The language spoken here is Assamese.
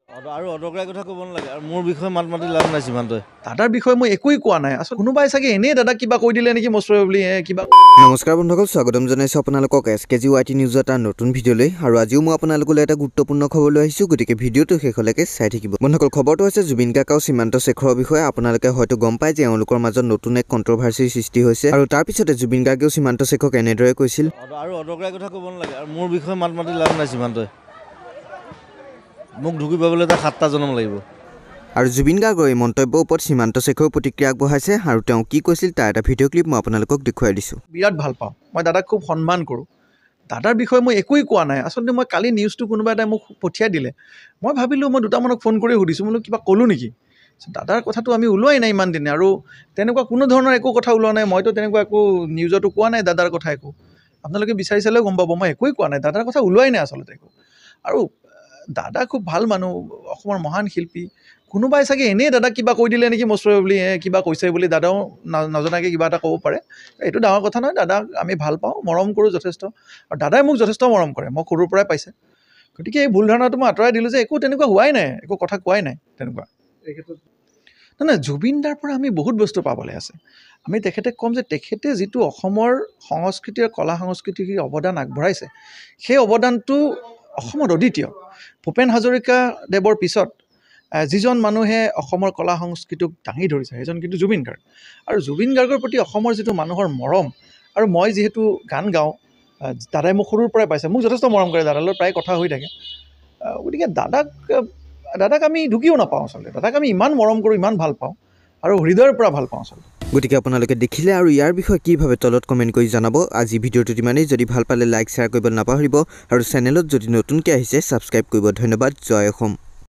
আৰু অদৰকাৰী কথা ক'ব নালাগে আৰু মোৰ বিষয়ে মাত মাতি লাভ নাই সীমান্তই। দাদাৰ বিষয়ে মই একোৱেই কোৱা নাই। আচলতে কোনোবাই চাগে এনেই দাদাক কিবা কৈ দিলে নেকি মচুৰে বুলি কিবা। নমস্কাৰ বন্ধুসকল, স্বাগতম জনাইছোঁ আপোনালোকক SKGYT নিউজৰ এটা নতুন ভিডিঅ'লৈ। আৰু আজিও মই আপোনালোকলৈ এটা গুৰুত্বপূৰ্ণ খবৰ লৈ আহিছোঁ, গতিকে ভিডিঅ'টো শেষলৈকে চাই থাকিব। বন্ধুসকল, খবৰটো হৈছে জুবিন গাৰ্গ আৰু সীমান্ত শেখৰৰ বিষয়ে। আপোনালোকে হয়তো গম পায় যে এওঁলোকৰ মাজত নতুন এক কণ্ট্ৰভাৰ্চিৰ সৃষ্টি হৈছে আৰু তাৰ পিছতে জুবিন গাৰ্গেও সীমান্ত শেখৰক এনেদৰে কৈছিল, আৰু অদৰকাৰী কথা ক'ব নালাগে আৰু মোৰ বিষয়ে মাত মাতি লাভ নাই সীমান্তই। মোক ঢুকি পাবলৈ এটা 7টা জন্ম লাগিব। আৰু জুবিন গাৰ্গৰ এই মন্তব্যৰ ওপৰত সীমান্ত শেখৰেও প্ৰতিক্ৰিয়া আগবঢ়াইছে আৰু তেওঁ কি কৈছিল তাৰ এটা ভিডিঅ' ক্লিপ মই আপোনালোকক দেখুৱাই দিছোঁ। বিৰাট ভাল পাওঁ, মই দাদাক খুব সন্মান কৰোঁ। দাদাৰ বিষয়ে মই একোৱেই কোৱা নাই। আচলতে মই কালি নিউজটো কোনোবা এটাই মোক পঠিয়াই দিলে, মই ভাবিলোঁ মই দুটামানক ফোন কৰি সুধিছোঁ, বোলো কিবা ক'লোঁ নেকি। দাদাৰ কথাটো আমি ওলোৱাই নাই ইমান দিনে, আৰু তেনেকুৱা কোনো ধৰণৰ একো কথা ওলোৱা নাই। মইতো তেনেকুৱা একো নিউজতো কোৱা নাই দাদাৰ কথা একো। আপোনালোকে বিচাৰি চালেও গম পাব মই একোৱেই কোৱা নাই, দাদাৰ কথা ওলোৱাই নাই আচলতে একো। আৰু দাদা খুব ভাল মানুহ, অসমৰ মহান শিল্পী। কোনোবাই চাগে এনেই দাদাক কিবা কৈ দিলে নেকি মচুৰে বুলি কিবা কৈছে বুলি দাদাও নজনাকৈ কিবা এটা ক'ব পাৰে। এইটো ডাঙৰ কথা নহয়। দাদাক আমি ভাল পাওঁ, মৰম কৰোঁ যথেষ্ট, আৰু দাদাই মোক যথেষ্ট মৰম কৰে, মই সৰুৰ পৰাই পাইছে। গতিকে এই ভুল ধাৰণাটো মই আঁতৰাই দিলোঁ যে একো তেনেকুৱা হোৱাই নাই, একো কথা কোৱাই নাই তেনেকুৱা। এই ক্ষেত্ৰত নহয়, জুবিন দাৰ পৰা আমি বহুত বস্তু পাবলৈ আছে। আমি তেখেতে ক'ম যে তেখেতে যিটো অসমৰ সংস্কৃতি আৰু কলা সংস্কৃতিৰ অৱদান আগবঢ়াইছে, সেই অৱদানটো অসমত অদ্বিতীয়। ভূপেন হাজৰিকাদেৱৰ পিছত যিজন মানুহে অসমৰ কলা সংস্কৃতিক দাঙি ধৰিছে সেইজন কিন্তু জুবিন গাৰ্গ। আৰু জুবিন গাৰ্গৰ প্ৰতি অসমৰ যিটো মানুহৰ মৰম, আৰু মই যিহেতু গান গাওঁ, দাদাই মোক সৰুৰ পৰাই পাইছে, মোক যথেষ্ট মৰম কৰে, দাদালৈ প্ৰায় কথা হৈ থাকে। গতিকে দাদাক আমি ঢুকিও নাপাওঁ আচলতে। দাদাক আমি ইমান মৰম কৰোঁ, ইমান ভাল পাওঁ, আৰু হৃদয়ৰ পৰা ভাল পাওঁ আচলতে। গতিকে আপোনালোকে দেখিলে আৰু ইয়াৰ বিষয়ে কি ভাবে তলত কমেণ্ট কৰি জনাব। আজি ভিডিঅ'টোত ইমানেই। যদি ভাল পালে লাইক শ্বেয়াৰ কৰিব নাপাহৰিব, আৰু চেনেলত যদি নতুনকৈ আহিছে ছাবস্ক্ৰাইব কৰিব। ধন্যবাদ। জয় অসম।